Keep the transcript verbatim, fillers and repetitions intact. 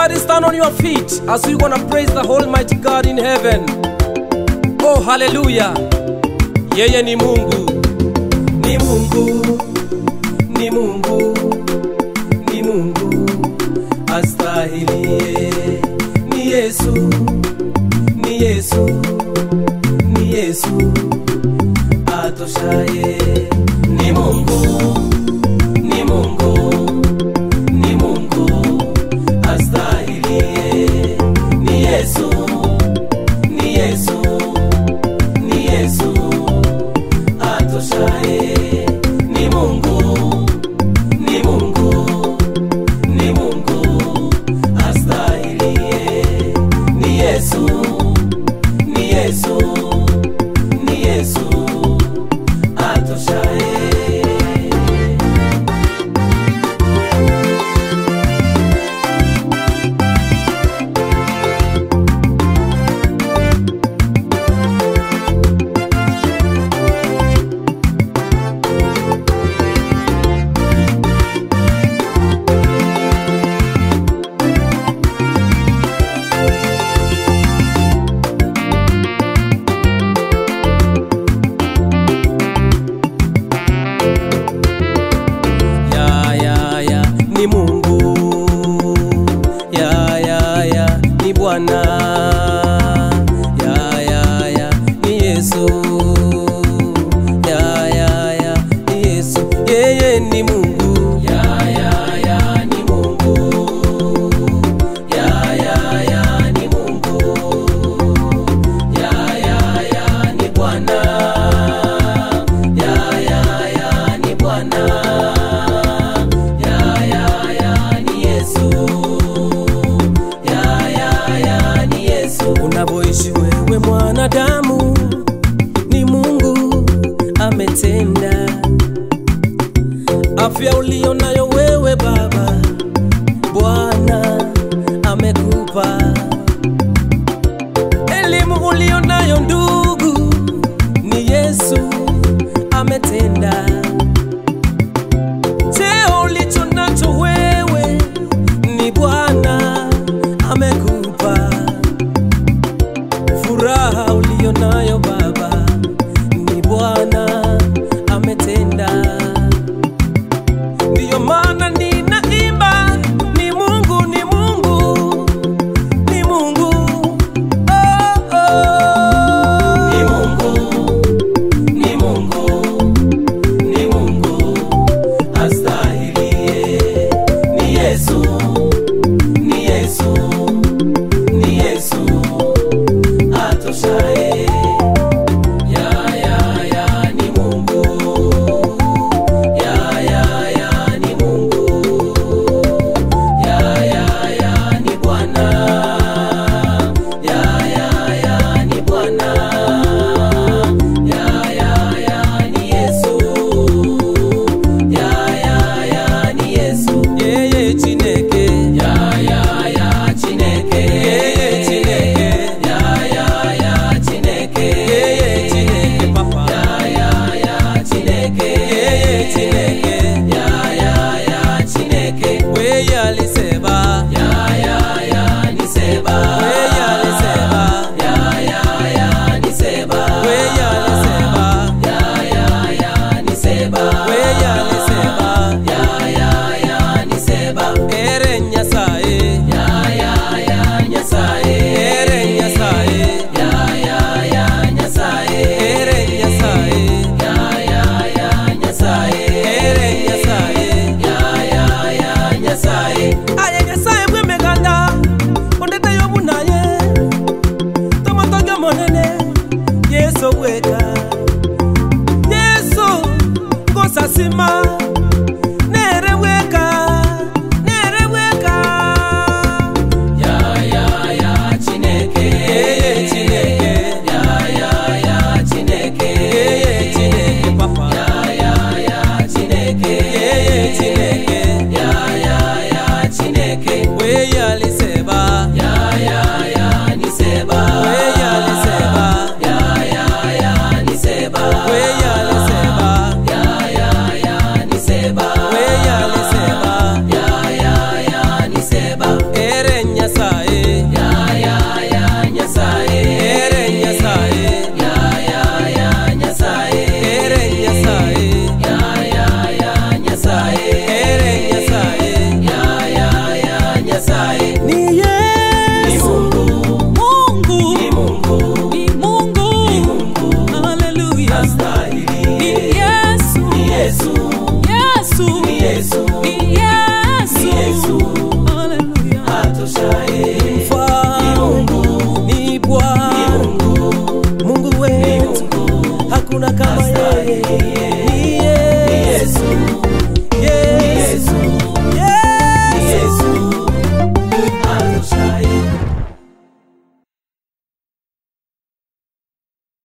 Everybody stand on your feet as we gonna praise the Almighty God in heaven. Oh, hallelujah. Yeye ni Mungu. Ni Mungu. Ni Mungu. Ni Mungu. Astahilie. Ni Yesu. Ni Yesu. Ni Yesu. Atoshaye. Ni Mungu. Ni Mungu. Ni Mungu. Astahilie. Ni Yesu. Ni Yesu. Ni Yesu. Atoshaye. Ni Mungu. Ni Mungu. Ni Mungu. Astahilie. Ni Yesu. Ni Yesu. Ni Yesu. Atoshaye. Ni Mungu, ya ya ya, ni Bwana, ya ya ya, ni Yesu, ya ya ya, ni Yesu, yeye ni Mungu, ya ya ya, ni Mungu, ya ya ya, ni Mungu, ya ya ya, ni Bwana, ya ya ya, ni Bwana. Unavoishi wewe mwanadamu, ni Mungu ametenda. Afya ulio nayo wewe baba, Bwana amekupa. Elimu ulio nayo ndugu, ni Yesu ametenda. Cheo ulicho nacho wewe, ni Bwana amekupa. Furaha ulio nayo baba, ni Bwana ametenda. Ndiyo maana ninaimba, ni Mungu, ni Mungu, ni Mungu, oh, oh. Ni Mungu, ni Mungu, ni Mungu, astahilie. Ni Yesu, ni Yesu, ni Yesu. Atoshaye. Ya ya ya, ni Mungu. Ya ya ya, ni Mungu. Ya ya ya, ni Bwana. Ya ya ya, ni Bwana. Ya ya ya, ni Yesu. Ya ya ya, ni Yesu. Yeye Chineke. Ya ya ya, Chineke. Yeye Chineke. Ya ya ya, Chineke. Yeye Chineke papa. Ya ya ya, Chineke. Yeye Chineke. Ya ya ya, Chineke. Wewe alisema. Ya ya ya, nisema. Wewe alisema. Ya ya ya, nisema. Wewe alisema. Ya ya ya, nisema. Wewe alisema. Ya ya ya, nisema. Ere Nyasaye. Ya ya ya, Nyasaye. Ere Nyasaye. Ya ya ya, Nyasaye. Ere Nyasaye. Ya ya ya, Nyasaye. Ere Nyasaye. Ya ya ya, Nyasaye. Aye Nyasaye mwe meganda, ondeta yobu naye. Tomotoge monene, Yesu weka. Yesu ngosasima, nere weka, nere weka. Ya ya ya, Chineke. Yeye Chineke. Ya ya ya, Chineke. Yeye Chineke papa. Ya ya ya, Chineke. Yeye Chineke. Ya ya ya, Chineke. Wewe alisema. Ya ya ya, nisema. Wewe alisema. Ya ya ya, nisema. Wewe alisema. Ya ya ya, nisema. astahili. Ni Yesu, Ni Yesu, Yesu, ni Yesu, ni Yesu, ni Yesu, haleluya. atoshaye.